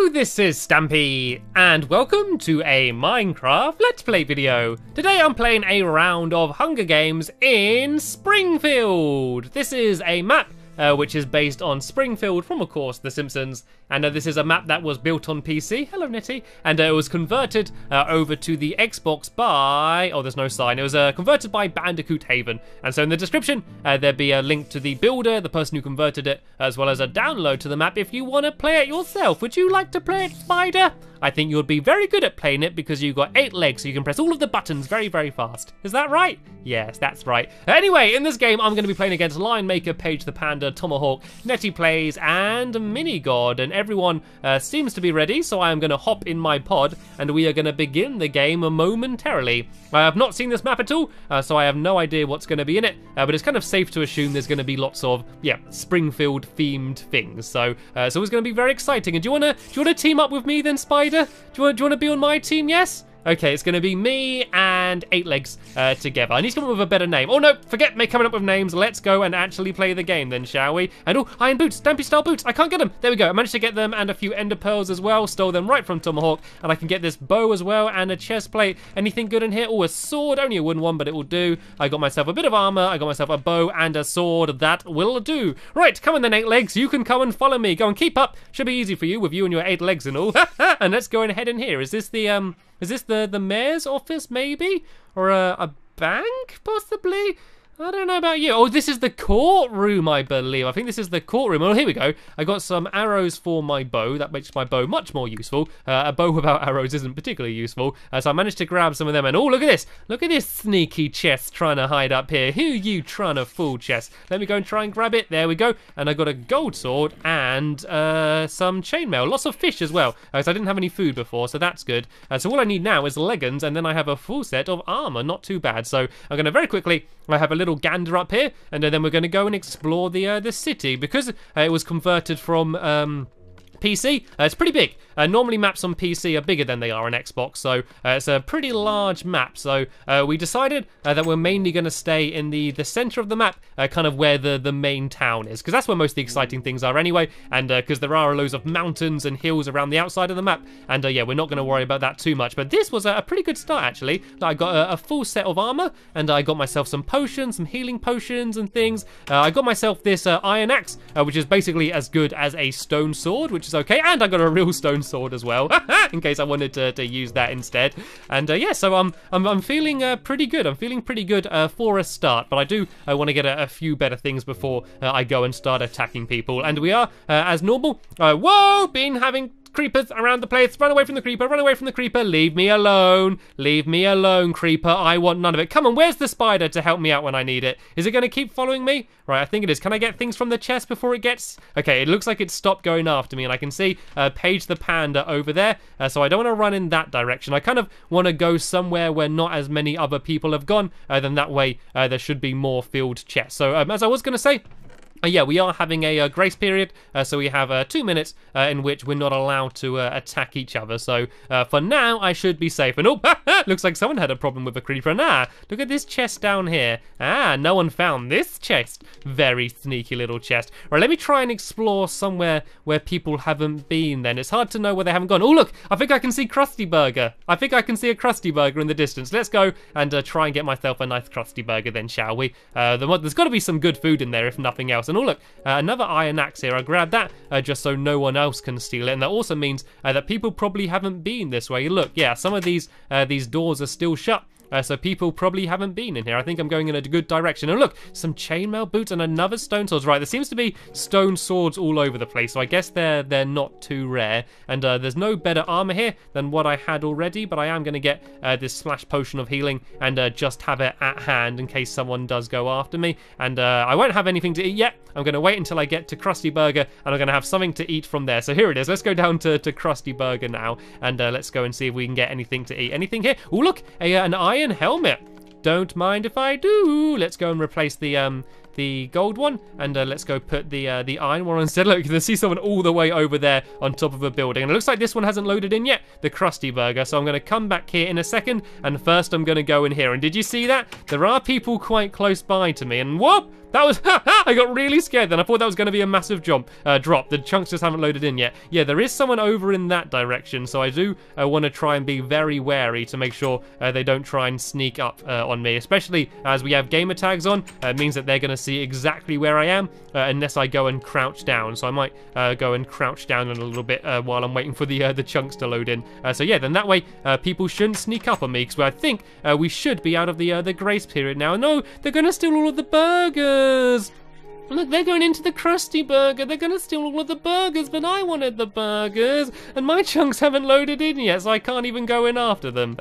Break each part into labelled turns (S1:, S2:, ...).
S1: this is Stampy, and welcome to a Minecraft Let's Play video. Today I'm playing a round of Hunger Games in Springfield. This is a map which is based on Springfield from, of course, The Simpsons. And this is a map that was built on PC. Hello, Nettie. And it was converted over to the Xbox by... Oh, there's no sign. It was converted by Bandicoot Haven. And so in the description, there'd be a link to the builder, the person who converted it, as well as a download to the map if you want to play it yourself. Would you like to play it, Spider? I think you'd be very good at playing it because you've got 8 legs, so you can press all of the buttons very, very fast. Is that right? Yes, that's right. Anyway, in this game, I'm going to be playing against Lion Maker, Paige the Panda, Tomahawk, Nettie Plays, and Minigod. And everyone seems to be ready, so I am going to hop in my pod, and we are going to begin the game momentarily. I have not seen this map at all, so I have no idea what's going to be in it, but it's kind of safe to assume there's going to be lots of, Springfield-themed things. So it's going to be very exciting. And do you want to team up with me then, Spider? Do you want to be on my team? Yes? Okay, it's going to be me and 8 legs together. I need to come up with a better name. Oh no, forget me coming up with names. Let's go and actually play the game then, shall we? And oh, iron boots, Stampy style boots. I can't get them. There we go. I managed to get them and a few ender pearls as well. Stole them right from Tomahawk. And I can get this bow as well and a chest plate. Anything good in here? Oh, a sword. Only a wooden one, but it will do. I got myself a bit of armor. I got myself a bow and a sword. That will do. Right, come on then, 8 legs. You can come and follow me. Go and keep up. Should be easy for you with you and your 8 legs and all. And let's go and head in here. Is this the the mayor's office, maybe? Or a bank, possibly? I don't know about you. Oh, this is the courtroom, I believe. I think this is the courtroom. Oh, here we go. I got some arrows for my bow. That makes my bow much more useful. A bow without arrows isn't particularly useful. So I managed to grab some of them. And oh, look at this. Look at this sneaky chest trying to hide up here. Who you trying to fool, chest? Let me go and try and grab it. There we go. And I got a gold sword and some chainmail. Lots of fish as well. So I didn't have any food before, so that's good. So all I need now is leggings, and then I have a full set of armor. Not too bad. So I'm going to very quickly... I have a little gander up here, and then we're going to go and explore the city because it was converted from PC. It's pretty big. Normally maps on PC are bigger than they are on Xbox, so it's a pretty large map. So we decided that we're mainly going to stay in the center of the map, kind of where the main town is, because that's where most of the exciting things are anyway, and because there are loads of mountains and hills around the outside of the map, and yeah, we're not going to worry about that too much. But this was a pretty good start, actually. I got a full set of armor, and I got myself some potions, some healing potions and things. I got myself this iron axe, which is basically as good as a stone sword, which is okay, and I got a real stone sword as well, in case I wanted to use that instead. And yeah, so I'm feeling pretty good. I'm feeling pretty good for a start, but I do want to get a few better things before I go and start attacking people. And we are, as normal, whoa, been having creepers around the place. Run away from the creeper, run away from the creeper. Leave me alone. Leave me alone, creeper. I want none of it. Come on, where's the spider to help me out when I need it? Is it going to keep following me? Right, I think it is. Can I get things from the chest before it gets... Okay, it looks like it stopped going after me, and I can see Paige the Panda over there, so I don't want to run in that direction. I kind of want to go somewhere where not as many other people have gone, then that way there should be more filled chests. So as I was going to say... yeah, we are having a grace period, so we have 2 minutes in which we're not allowed to attack each other. So for now, I should be safe. And oh, looks like someone had a problem with a creeper. And look at this chest down here. No one found this chest. Very sneaky little chest. Right, let me try and explore somewhere where people haven't been then. It's hard to know where they haven't gone. Oh, look, I think I can see Krusty Burger. I think I can see a Krusty Burger in the distance. Let's go and try and get myself a nice Krusty Burger then, shall we? There's got to be some good food in there, if nothing else. And oh look, another iron axe here. I grabbed that just so no one else can steal it, and that also means that people probably haven't been this way. Look, yeah, some of these doors are still shut. So people probably haven't been in here. I think I'm going in a good direction. And look, some chainmail boots and another stone sword. Right, there seems to be stone swords all over the place, so I guess they're not too rare. And there's no better armor here than what I had already, but I am going to get this splash potion of healing and just have it at hand in case someone does go after me. And I won't have anything to eat yet. I'm going to wait until I get to Krusty Burger, and I'm going to have something to eat from there. So here it is. Let's go down to Krusty Burger now, and let's go and see if we can get anything to eat. Anything here? Oh, look, an iron helmet. Don't mind if I do. Let's go and replace the gold one, and let's go put the iron one instead. Look, you can see someone all the way over there on top of a building, and it looks like this one hasn't loaded in yet, the Krusty Burger. So I'm going to come back here in a second, and first I'm going to go in here. And did you see that? There are people quite close by to me, and whoop! That was, I got really scared then. I thought that was going to be a massive drop. The chunks just haven't loaded in yet. Yeah, there is someone over in that direction, so I do want to try and be very wary to make sure they don't try and sneak up on me, especially as we have gamer tags on. It means that they're going to see exactly where I am unless I go and crouch down. So I might go and crouch down a little bit while I'm waiting for the chunks to load in. So yeah, then that way people shouldn't sneak up on me, because I think we should be out of the grace period now. No, they're going to steal all of the burgers. Look, they're going into the Krusty Burger. They're going to steal all of the burgers, but I wanted the burgers, and my chunks haven't loaded in yet, so I can't even go in after them.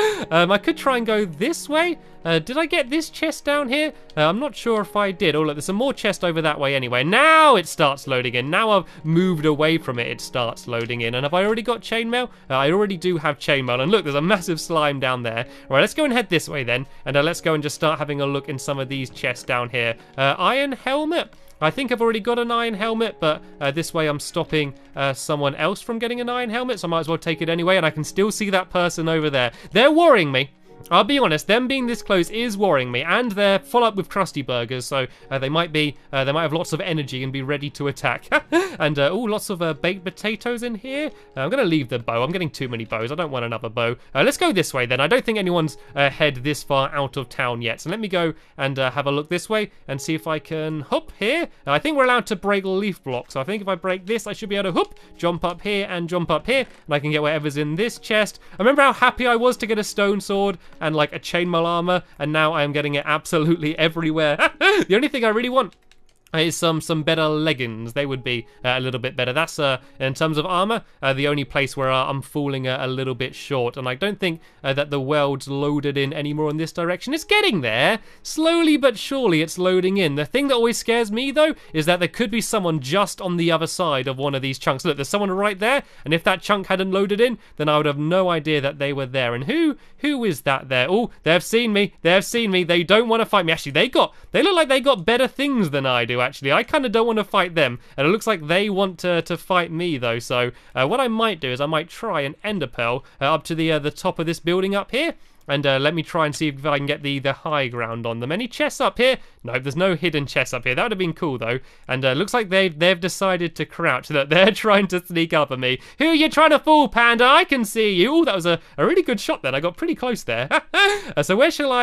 S1: I could try and go this way. Did I get this chest down here? I'm not sure if I did. Oh, look, there's some more chest over that way anyway. Now it starts loading in. Now I've moved away from it, it starts loading in. And have I already got chainmail? I already do have chainmail. And look, there's a massive slime down there. All right, let's go and head this way then. And let's go and just start having a look in some of these chests down here. Iron helmet. I think I've already got an iron helmet, but this way I'm stopping someone else from getting an iron helmet, so I might as well take it anyway, and I can still see that person over there. They're worrying me. I'll be honest, them being this close is worrying me, and they're full up with Krusty Burgers, so they might have lots of energy and be ready to attack. And oh, lots of baked potatoes in here. I'm gonna leave the bow. I'm getting too many bows. I don't want another bow. Let's go this way then. I don't think anyone's head this far out of town yet, so let me go and have a look this way and see if I can hoop here. I think we're allowed to break leaf blocks, so I think if I break this, I should be able to hoop, jump up here and jump up here, and I can get whatever's in this chest. I remember how happy I was to get a stone sword and like a chainmail armor, and now I am getting it absolutely everywhere. The only thing I really want is some better leggings. They would be a little bit better. That's in terms of armor, the only place where I'm falling a little bit short, and I don't think that the world's loaded in anymore in this direction. It's getting there, slowly but surely it's loading in. The thing that always scares me though is that there could be someone just on the other side of one of these chunks. Look, there's someone right there, and if that chunk hadn't loaded in, then I would have no idea that they were there. And who is that there? Oh, they've seen me. They've seen me. They don't want to fight me. Actually, they look like they got better things than I do. Actually, I kind of don't want to fight them, and it looks like they want to fight me though. So what I might do is I might try an ender pearl up to the top of this building up here. And let me try and see if I can get the high ground on them. Any chests up here? No, there's no hidden chests up here. That would have been cool though. And looks like they've decided to crouch. Look, they're trying to sneak up at me. Who are you trying to fool, Panda? I can see you. Oh, that was a really good shot then. I got pretty close there. So where shall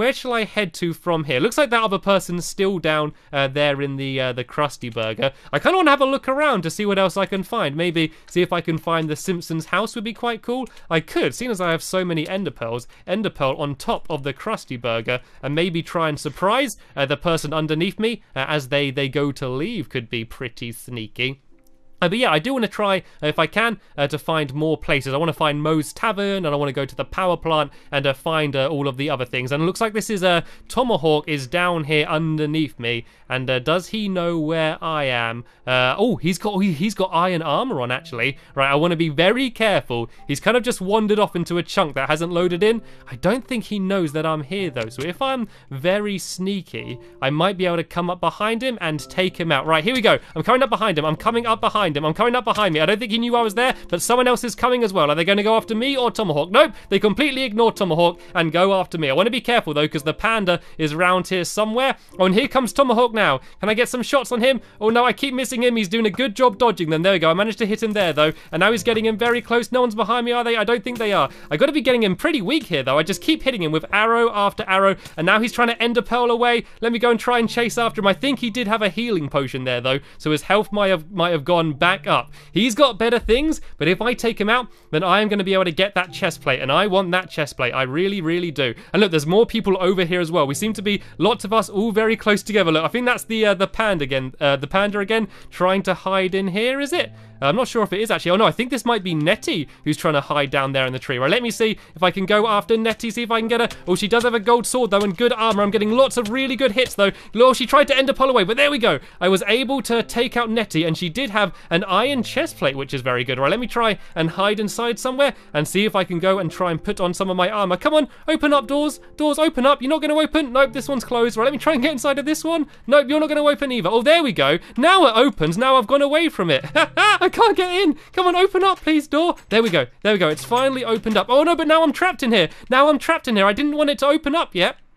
S1: I head to from here? Looks like that other person's still down there in the Krusty Burger. I kind of want to have a look around to see what else I can find. Maybe see if I can find the Simpsons house would be quite cool. I could, seeing as I have so many ender pearls. Ender pearl on top of the Krusty Burger, and maybe try and surprise the person underneath me as they go to leave. Could be pretty sneaky. But yeah, I do want to try, if I can, to find more places. I want to find Moe's Tavern, and I want to go to the power plant and find all of the other things. And it looks like this is Tomahawk is down here underneath me. And does he know where I am? Oh, he's got iron armor on actually. Right, I want to be very careful. He's kind of just wandered off into a chunk that hasn't loaded in. I don't think he knows that I'm here though. So if I'm very sneaky, I might be able to come up behind him and take him out. Right, here we go. I'm coming up behind him. I'm coming up behind him. I'm coming up behind me. I don't think he knew I was there, but someone else is coming as well. Are they going to go after me or Tomahawk? Nope, they completely ignore Tomahawk and go after me. I want to be careful though, because the panda is around here somewhere. Oh, and here comes Tomahawk now. Can I get some shots on him? Oh no, I keep missing him. He's doing a good job dodging them. There we go. I managed to hit him there though, and now he's getting him very close. No one's behind me, are they? I don't think they are. I got to be getting him pretty weak here though. I just keep hitting him with arrow after arrow, and now he's trying to ender pearl away. Let me go and try and chase after him. I think he did have a healing potion there though, so his health might have gone back up. He's got better things, but if I take him out, then I am going to be able to get that chest plate, and I want that chest plate. I really, really do. And look, there's more people over here as well. We seem to be lots of us all very close together. Look, I think that's the panda again, trying to hide in here. Is it? I'm not sure if it is actually. Oh no, I think this might be Nettie who's trying to hide down there in the tree. Right, let me see if I can go after Nettie, see if I can get her. Oh, she does have a gold sword though and good armor. I'm getting lots of really good hits though. Oh, she tried to ender pearl away, but there we go. I was able to take out Nettie, and she did have an iron chest plate, which is very good. Right, let me try and hide inside somewhere and see if I can go and try and put on some of my armor. Come on, open up doors. Doors, open up. You're not going to open? Nope, this one's closed. Right, let me try and get inside of this one. Nope, you're not going to open either. Oh, there we go. Now it opens. Now I've gone away from it. I can't get in. Come on, open up, please, door. There we go. There we go. It's finally opened up. Oh, no, but now I'm trapped in here. Now I'm trapped in here. I didn't want it to open up yet.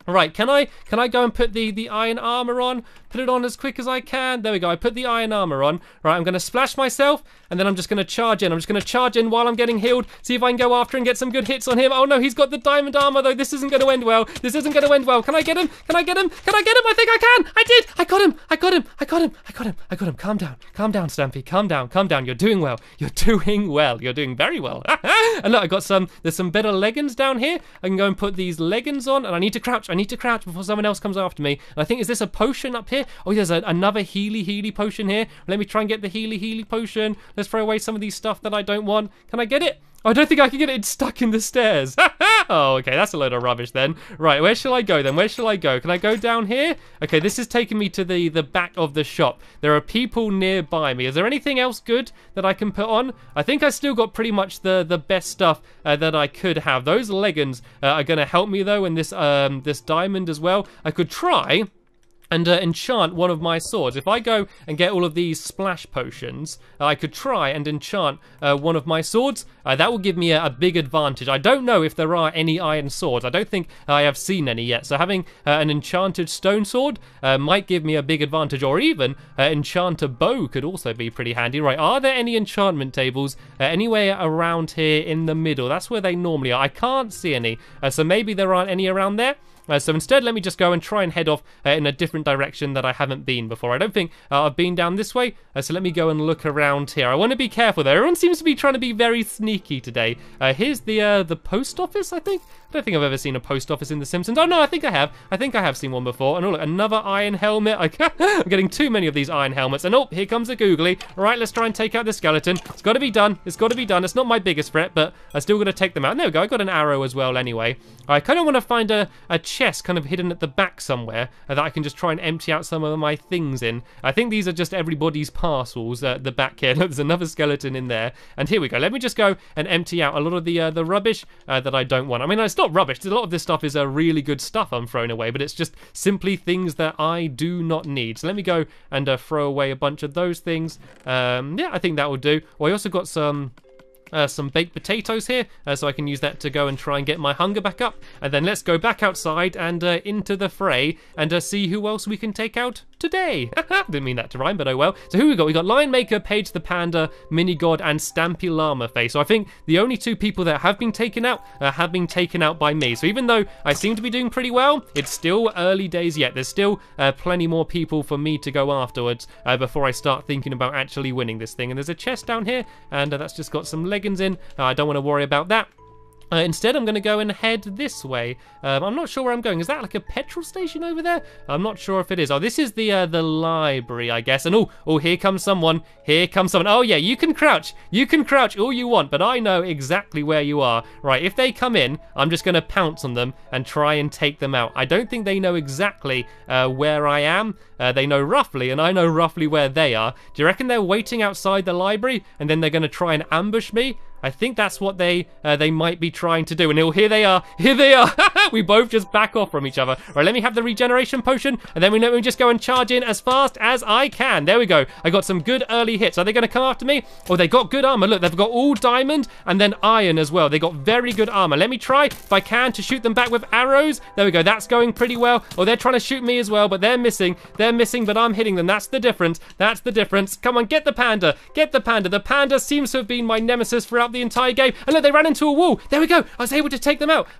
S1: Right, can I go and put the iron armor on? Put it on as quick as I can. There we go. I put the iron armor on. Right, I'm going to splash myself, and then I'm just going to charge in. I'm just going to charge in while I'm getting healed. See if I can go after and get some good hits on him. Oh no, he's got the diamond armor though. This isn't going to end well. This isn't going to end well. Can I get him? Can I get him? Can I get him? I think I can. I did. I got him. I got him. I got him. I got him. I got him. Calm down. Calm down, Stampy. Calm down. Calm down. You're doing well. You're doing well. You're doing very well. And look, I got there's some better leggings down here. I can go and put these leggings on, and I need to crouch. I need to crouch before someone else comes after me. And I think, is this a potion up here? Oh, there's another Healy potion here. Let me try and get the Healy potion. Let's throw away some of these stuff that I don't want. Can I get it? Oh, I don't think I can get it. It's stuck in the stairs. Oh, okay, that's a load of rubbish then. Right, where shall I go then? Where shall I go? Can I go down here? Okay, this is taking me to the back of the shop. There are people nearby me. Is there anything else good that I can put on? I think I still got pretty much the best stuff that I could have. Those leggings are going to help me though, and this diamond as well. I could try and enchant one of my swords. If I go and get all of these splash potions, I could try and enchant one of my swords. That will give me a big advantage. I don't know if there are any iron swords. I don't think I have seen any yet. So having an enchanted stone sword might give me a big advantage, or even enchanter bow could also be pretty handy. Right, are there any enchantment tables anywhere around here in the middle? That's where they normally are. I can't see any, so maybe there aren't any around there. So instead, let me just go and try and head off in a different direction that I haven't been before. I don't think I've been down this way, so let me go and look around here. I want to be careful though. Everyone seems to be trying to be very sneaky today. Here's the post office, I think. I don't think I've ever seen a post office in The Simpsons. Oh no, I think I have. I think I have seen one before. And oh look, another iron helmet. I'm getting too many of these iron helmets. And oh, here comes a googly. All right, let's try and take out the skeleton. It's got to be done. It's got to be done. It's not my biggest threat, but I still got to take them out. And there we go. I got an arrow as well anyway. I kind of want to find a chest kind of hidden at the back somewhere that I can just try and empty out some of my things in. I think these are just everybody's parcels at the back here. Look, there's another skeleton in there. And here we go. Let me just go and empty out a lot of the rubbish that I don't want. I mean, it's not rubbish. A lot of this stuff is really good stuff I'm throwing away, but it's just simply things that I do not need. So let me go and throw away a bunch of those things. Yeah, I think that will do. Oh, I also got some baked potatoes here, so I can use that to go and try and get my hunger back up. And then let's go back outside and into the fray and see who else we can take out today. Didn't mean that to rhyme, but oh well. So who we got? We got Lion Maker, Paige the Panda, Mini God, and Stampy Llama Face. So I think the only two people that have been taken out have been taken out by me. So even though I seem to be doing pretty well, it's still early days yet. There's still plenty more people for me to go afterwards before I start thinking about actually winning this thing. And there's a chest down here, and that's just got some leggings in. I don't want to worry about that. Instead, I'm going to go and head this way. I'm not sure where I'm going. Is that like a petrol station over there? I'm not sure if it is. Oh, this is the library, I guess. And oh, here comes someone. Here comes someone. Oh, yeah, you can crouch. You can crouch all you want, but I know exactly where you are. Right, if they come in, I'm just going to pounce on them and try and take them out. I don't think they know exactly where I am. They know roughly, and I know roughly where they are. Do you reckon they're waiting outside the library, and then they're going to try and ambush me? I think that's what they might be trying to do. And here they are. Here they are. We both just back off from each other. Right, let me have the regeneration potion, and then we just go and charge in as fast as I can. There we go. I got some good early hits. Are they going to come after me? Oh, they got good armor. Look, they've got all diamond and then iron as well. They got very good armor. Let me try, if I can, to shoot them back with arrows. There we go. That's going pretty well. Oh, they're trying to shoot me as well, but they're missing. They're missing, but I'm hitting them. That's the difference. That's the difference. Come on, get the panda. Get the panda. The panda seems to have been my nemesis throughout the entire game. And look, they ran into a wall. There we go. I was able to take them out.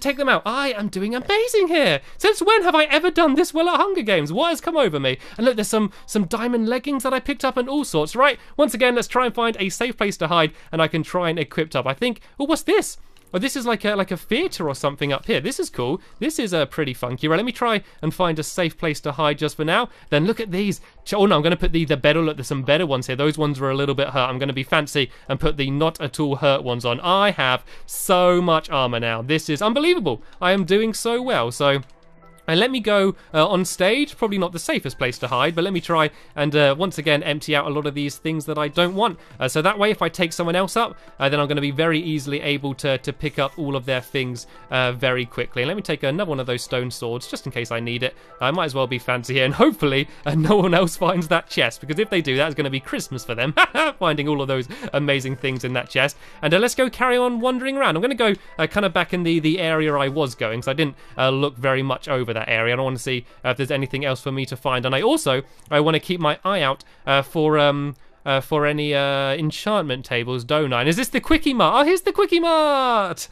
S1: I am doing amazing here. Since when have I ever done this well at Hunger Games? What has come over me? And look, there's some diamond leggings that I picked up and all sorts, right? Once again, let's try and find a safe place to hide, and I can try and equip up. I think, oh, what's this? Oh, this is like a theatre or something up here. This is cool. This is pretty funky. Right, let me try and find a safe place to hide just for now. Then look at these. Oh no, I'm going to put the better, look, there's some better ones here. Those ones were a little bit hurt. I'm going to be fancy and put the not at all hurt ones on. I have so much armor now. This is unbelievable. I am doing so well. So And let me go on stage, probably not the safest place to hide, but let me try and once again empty out a lot of these things that I don't want. So that way, if I take someone else up, then I'm going to be very easily able to pick up all of their things very quickly. And let me take another one of those stone swords, just in case I need it. I might as well be fancy here, and hopefully no one else finds that chest, because if they do, that's going to be Christmas for them, finding all of those amazing things in that chest. And let's go carry on wandering around. I'm going to go kind of back in the area I was going, because I didn't look very much over that area. I don't want to see if there's anything else for me to find, and I want to keep my eye out for any enchantment tables, don't I? And is this the Quickie Mart? Oh, here's the Quickie Mart!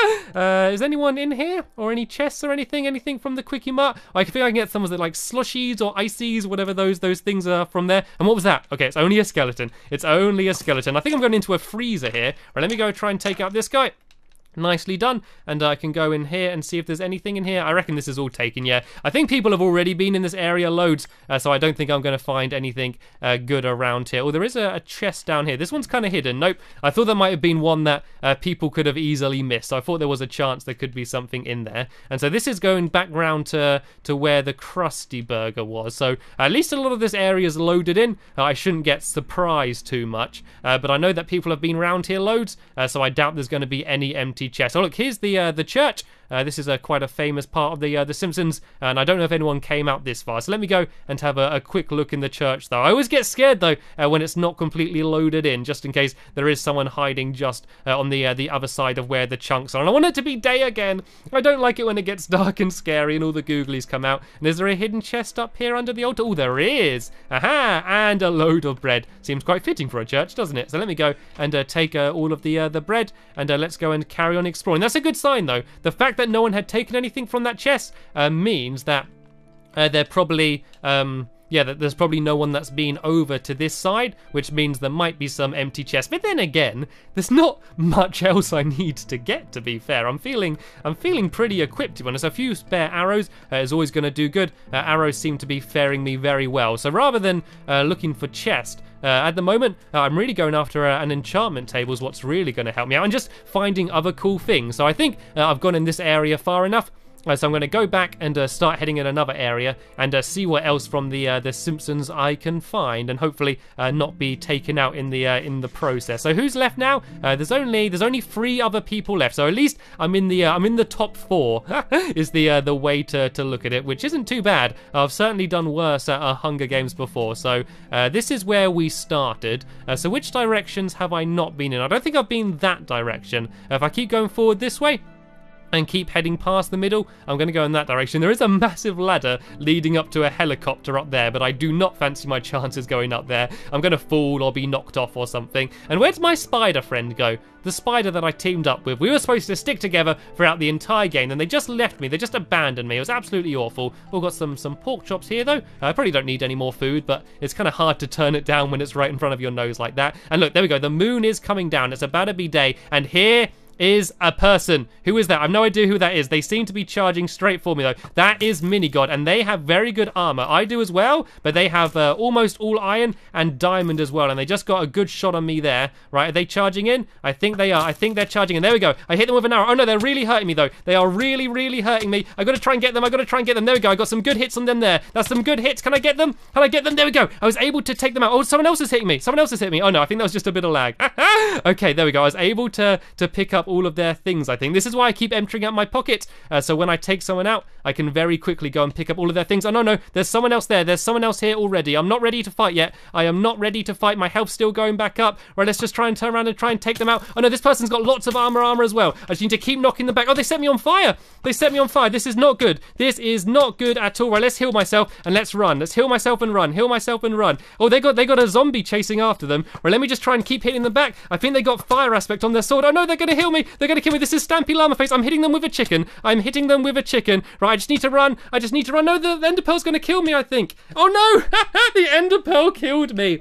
S1: Is anyone in here? Or any chests or anything? Anything from the Quickie Mart? I think I can get some of the like slushies or ices, whatever those things are from there. And what was that? Okay, it's only a skeleton. It's only a skeleton. I think I'm going into a freezer here. Right, let me go try and take out this guy. Nicely done. And I can go in here and see if there's anything in here. I reckon this is all taken, yeah. I think people have already been in this area loads, so I don't think I'm going to find anything good around here. Oh, there is a chest down here. This one's kind of hidden. Nope. I thought there might have been one that people could have easily missed. So I thought there was a chance there could be something in there. And so this is going back round to where the Krusty Burger was. So at least a lot of this area is loaded in. I shouldn't get surprised too much. But I know that people have been around here loads, so I doubt there's going to be any empty chest. Oh look, here's the church. This is quite a famous part of the Simpsons, and I don't know if anyone came out this far. So let me go and have a quick look in the church, though. I always get scared, though, when it's not completely loaded in, just in case there is someone hiding just on the other side of where the chunks are. And I want it to be day again. I don't like it when it gets dark and scary and all the googlies come out. And is there a hidden chest up here under the altar? Oh, there is. Aha! And a load of bread. Seems quite fitting for a church, doesn't it? So let me go and take all of the bread, and let's go and carry on exploring. That's a good sign, though. The fact that no one had taken anything from that chest means that they're probably that there's probably no one that's been over to this side, which means there might be some empty chests. But then again, there's not much else I need to get, to be fair. I'm feeling pretty equipped, to be honest. A few spare arrows is always going to do good. Arrows seem to be faring me very well. So rather than looking for chest, at the moment, I'm really going after an enchantment table is what's really going to help me out, and just finding other cool things. So I think I've gone in this area far enough. So I'm going to go back and start heading in another area and see what else from the Simpsons I can find, and hopefully not be taken out in the process. So who's left now? There's only 3 other people left. So at least I'm in the top 4 is the way to look at it, which isn't too bad. I've certainly done worse at Hunger Games before. So this is where we started. So which directions have I not been in? I don't think I've been that direction. If I keep going forward this way and keep heading past the middle, I'm going to go in that direction. There is a massive ladder leading up to a helicopter up there, but I do not fancy my chances going up there. I'm going to fall or be knocked off or something. And where'd my spider friend go? The spider that I teamed up with. We were supposed to stick together throughout the entire game, and they just left me. They just abandoned me. It was absolutely awful. We've got some pork chops here, though. I probably don't need any more food, but it's kind of hard to turn it down when it's right in front of your nose like that. And look, there we go. The moon is coming down. It's about to be day, and here is a person. Who is that? I have no idea who that is. They seem to be charging straight for me, though. That is Minigod, and they have very good armor. I do as well, but they have almost all iron and diamond as well, and they just got a good shot on me there. Right, are they charging in? I think they are. I think they're charging in. There we go. I hit them with an arrow. Oh, no, they're really hurting me, though. They are really, really hurting me. I got to try and get them. I got to try and get them. There we go. I got some good hits on them there. That's some good hits. Can I get them? Can I get them? There we go. I was able to take them out. Oh, someone else is hitting me. Someone else is hitting me. Oh, no, I think that was just a bit of lag. Okay, there we go. I was able to pick up all of their things, I think. This is why I keep emptying out my pockets. So when I take someone out, I can very quickly go and pick up all of their things. Oh, no, there's someone else there. There's someone else here already. I'm not ready to fight yet. I am not ready to fight. My health's still going back up. Right, let's just try and turn around and try and take them out. Oh, no, this person's got lots of armor as well. I just need to keep knocking them back. Oh, they set me on fire. They set me on fire. This is not good. This is not good at all. Right, let's heal myself and let's run. Let's heal myself and run. Heal myself and run. Oh, they got a zombie chasing after them. Right, let me just try and keep hitting them back. I think they got fire aspect on their sword. Oh, no, they're going to heal me. They're going to kill me. This is Stampy Llama Face. I'm hitting them with a chicken. I'm hitting them with a chicken. Right, I just need to run. I just need to run. No, the Ender Pearl's going to kill me, I think. Oh, no. The Ender Pearl killed me.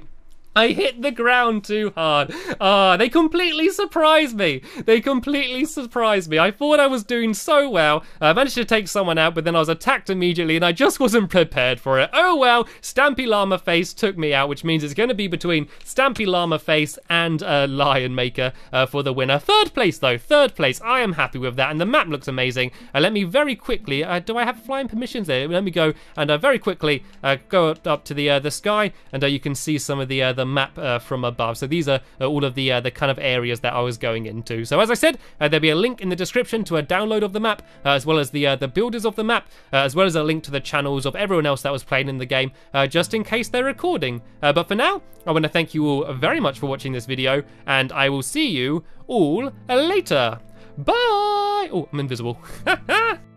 S1: I hit the ground too hard. They completely surprised me. I thought I was doing so well. I managed to take someone out, but then I was attacked immediately, and I just wasn't prepared for it. Oh well, Stampy Llama Face took me out, which means it's going to be between Stampy Llama Face and Lion Maker for the winner. Third place, though. Third place. I am happy with that, and the map looks amazing. Let me very quickly... do I have flying permissions there? Let me go and very quickly go up to the sky, and you can see some of the map from above. So these are all of the kind of areas that I was going into. So as I said, there'll be a link in the description to a download of the map, as well as the builders of the map, as well as a link to the channels of everyone else that was playing in the game, just in case they're recording. But for now, I want to thank you all very much for watching this video, and I will see you all later. Bye! Oh, I'm invisible.